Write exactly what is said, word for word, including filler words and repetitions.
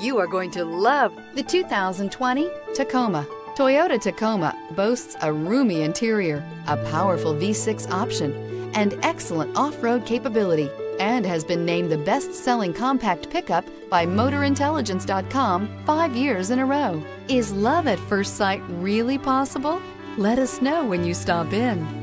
You are going to love the two thousand twenty Tacoma. Toyota Tacoma boasts a roomy interior, a powerful V six option, and excellent off-road capability, and has been named the best-selling compact pickup by Motor Intelligence dot com five years in a row. Is love at first sight really possible? Let us know when you stop in.